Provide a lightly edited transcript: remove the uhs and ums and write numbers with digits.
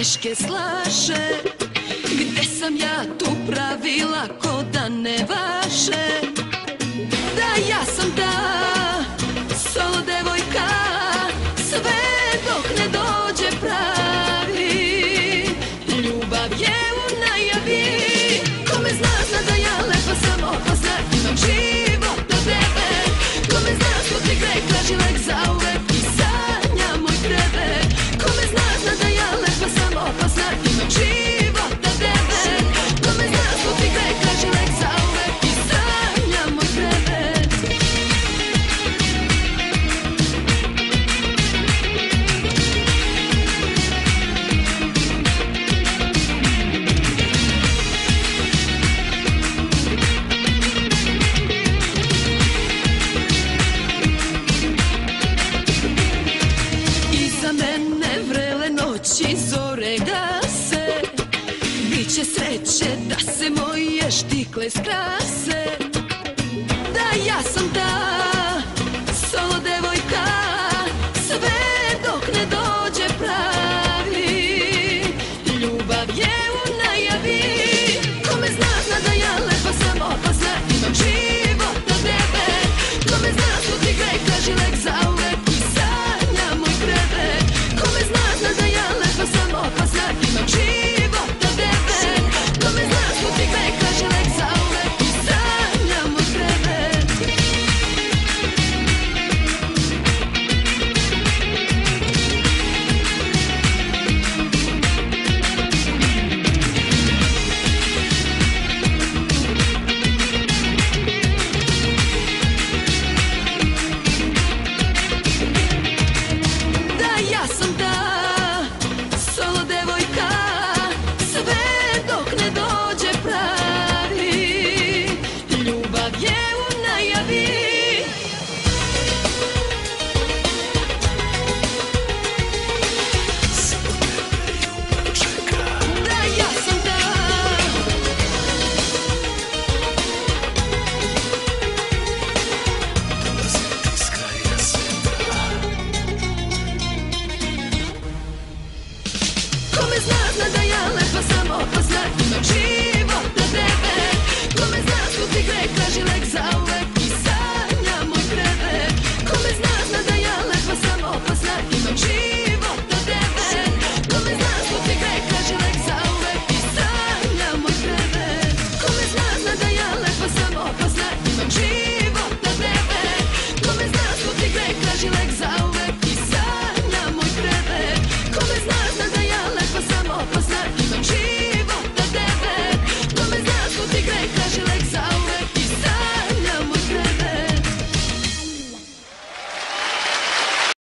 miške slaše. Gde sam ja tu pravila ko da ne vaše? Da, ja sam ta solo devojka, sve dok ne dođe pravi. Ljubav je u najavi, ko me zna, zna da ja lepa sam opasna. Imam život do tebe, ko me zna, smutni greh, traži lek zauvek i sanja moj krevet. Ko me zna, zna da ja lepa sam opasna. Imam život do tebe, ko me zna, smutni greh, traži lek zauvek i sanja moj krevet. Iza mene vrele noći, zore gase. Biće sreće da se moje štikle skrase.